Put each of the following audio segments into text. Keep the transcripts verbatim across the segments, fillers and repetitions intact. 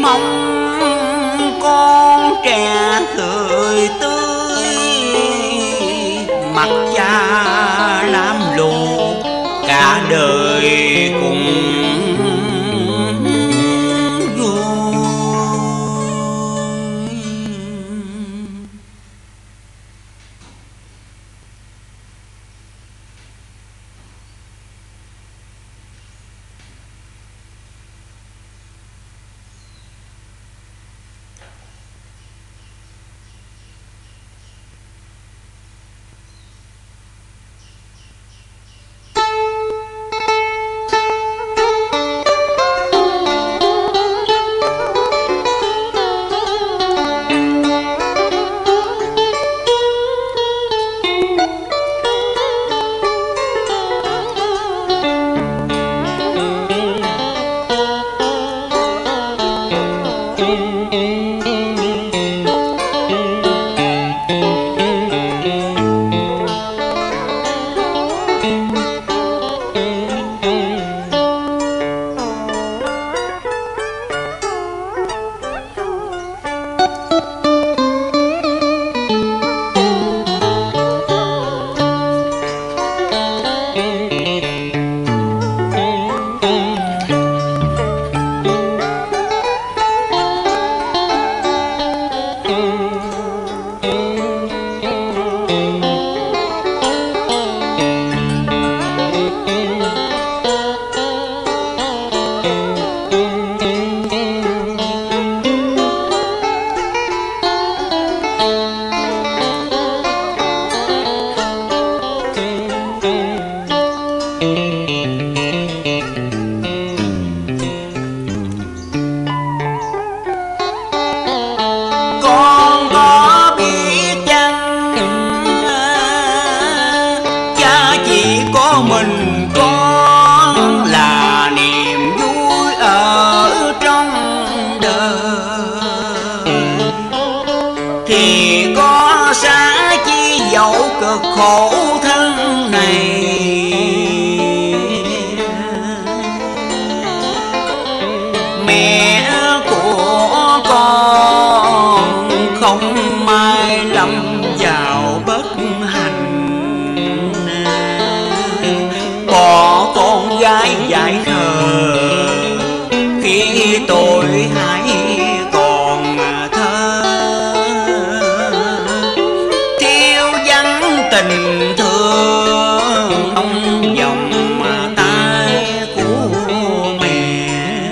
mong con trẻ cười tươi, mặt cha lam lù cả đời cùng khổ thân này. Mẹ của con không may lâm vào bất hạnh, bỏ con gái dại khờ khi tôi hãy còn thơ, thiếu vắng tình thương trong vòng tay của mẹ.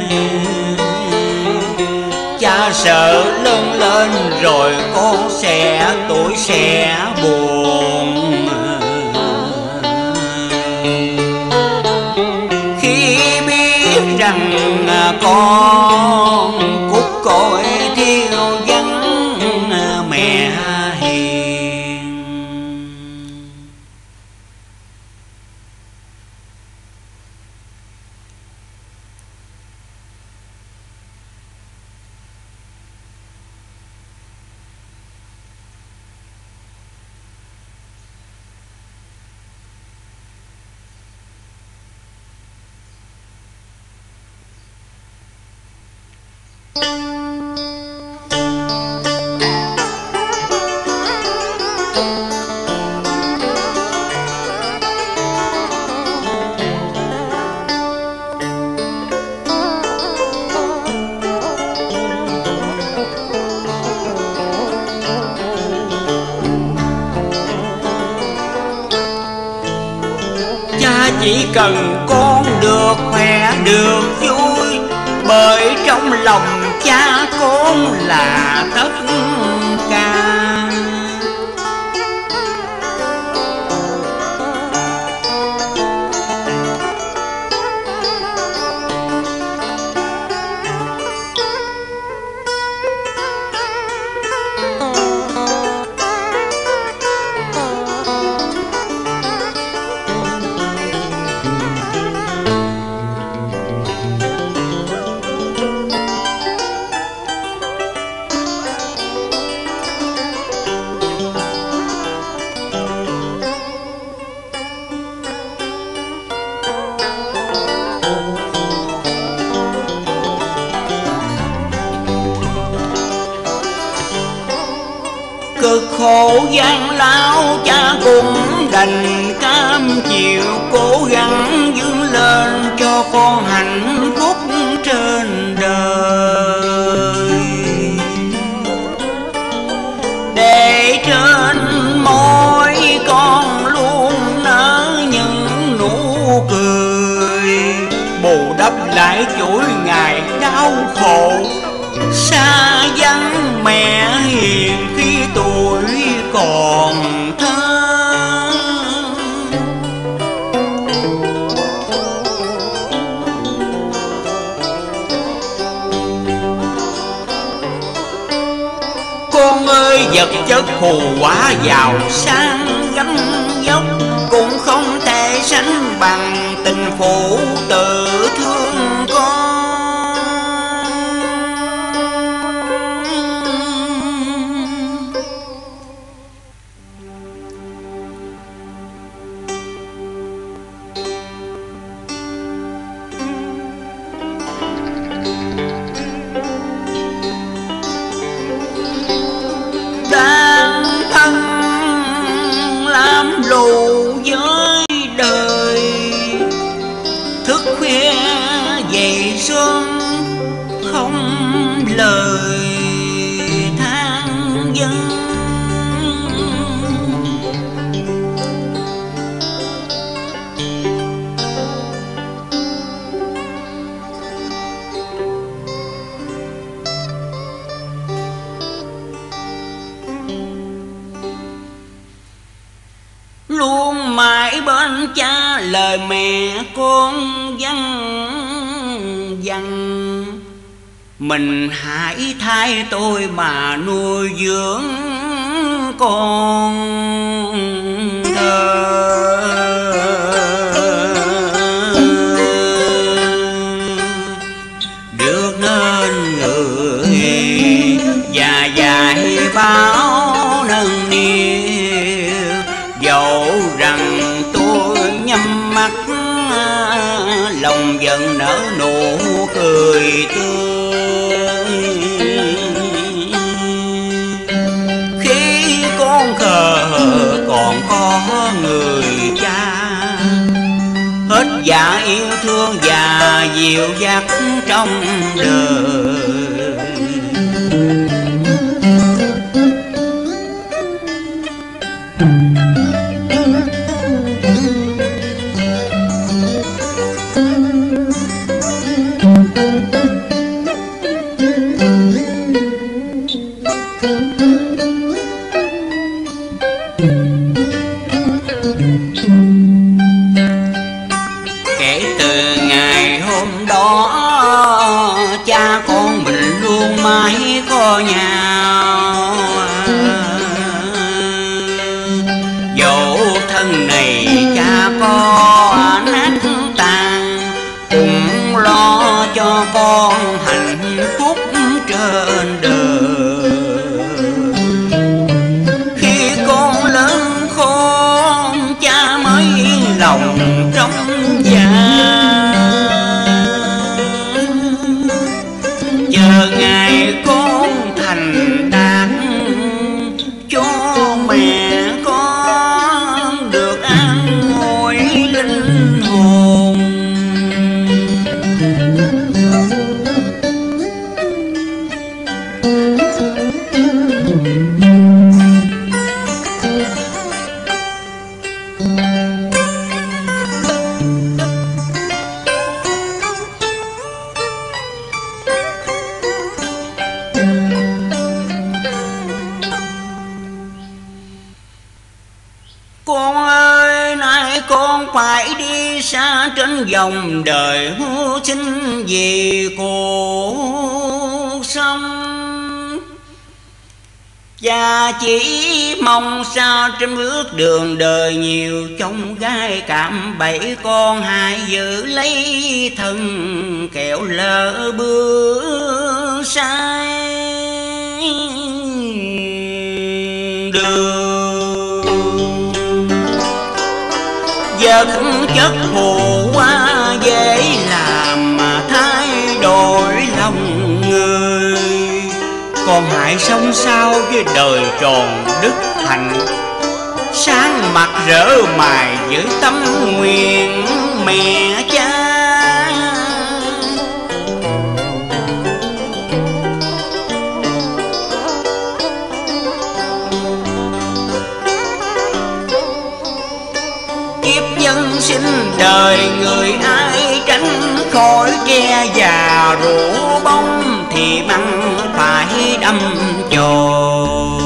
Cha sợ lớn lên rồi con sẽ tuổi sẽ buồn, khi biết rằng con cút cội thiếu vắng mẹ hiền. Cha chỉ cần con được khỏe được vui, bởi trong lòng cha con là tất cả. cực khổ gian lao, cha cũng đành cam chịu, cố gắng vươn lên cho con hạnh phúc trên đời. Để trên môi con luôn nở những nụ cười, bù đắp lại chuỗi ngày đau khổ xa vắng mẹ hiền khi tuổi còn thơ. Con ơi, vật chất phù quá giàu sang gấm dốc, cũng không thể sánh bằng tình phụ tử thương con. Đang thân làm lù với đời, thức khuya dậy sớm không lời than vân. Luôn mãi bên cha lời mẹ con văng văng, mình hãy thay tôi mà nuôi dưỡng con thơ. Được nên người và dạy báo nâng niu, dẫu rằng tôi nhắm mắt lòng vẫn nở nụ cười tươi. Khi con khờ còn có người cha, hết dạ yêu thương và dịu dắt trong đời. Kể từ ngày hôm đó, cha con mình luôn mãi có nhau. Dẫu thân này cha có nát tàn, cũng lo cho con hạnh phúc trên đời. Khi con lớn khôn, cha mới yên lòng trong gia. Chờ ngày con thành đạt, cho mẹ con được an ủi linh hồn. Con ơi, nay con phải đi xa trên dòng đời mưu sinh vì cuộc sống. Cha chỉ mong sao trên bước đường đời nhiều chông gai cạm bẫy, con hãy giữ lấy thân kẻo lỡ bước sai đường. Vật chất phù quá dễ làm mà thay đổi lòng người, con hãy sống sao với đời tròn đức hạnh, sáng mặt rỡ mài với tâm nguyện mẹ cha. Kiếp nhân sinh đời người ai tránh khỏi tre già rượu bóng, thì măng phải đâm chồi.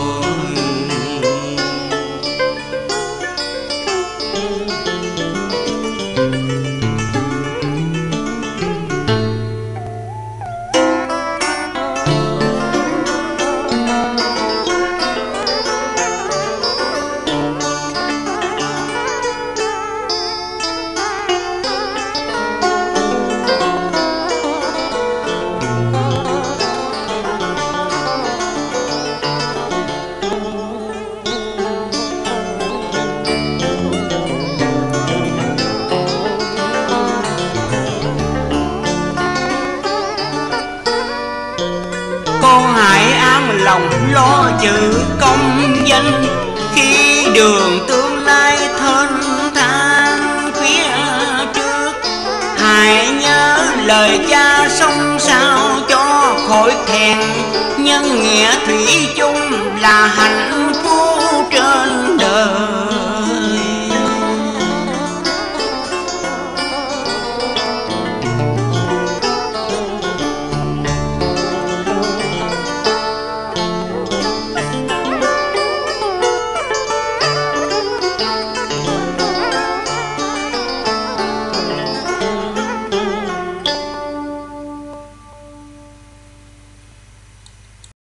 Con hãy an lòng lo giữ công danh, khi đường tương lai thênh thang phía trước. Hãy nhớ lời cha sống sao cho khỏi thẹn, nhân nghĩa thủy chung là hạnh phúc trên đời.